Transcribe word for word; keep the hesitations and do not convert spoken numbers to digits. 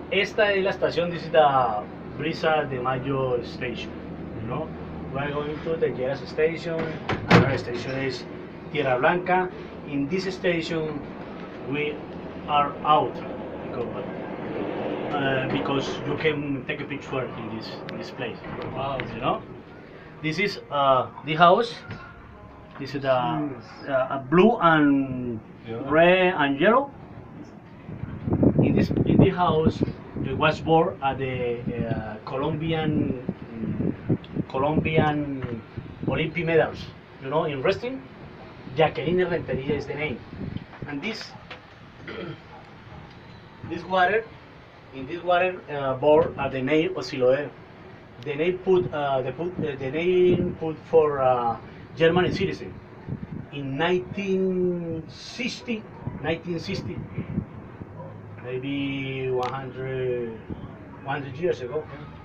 esta es la estación, this is the Brisa de Mayo station, you know. We are going to the Lleras station, another station is Tierra Blanca. In this station, we are out because, uh, because you can take a picture in this in this place. Wow, you know. This is uh, the house. This is the uh, blue and yeah. red and yellow. In this in the house, it was born at the uh, Colombian um, Colombian Olympic medals. You know, in wrestling, Jacqueline Renteria is the name. And this this water, in this water uh, born at the name of Siloé. The name put uh, the put uh, the name put for uh, German citizen in nineteen sixty, nineteen sixty, maybe one hundred, one hundred years ago.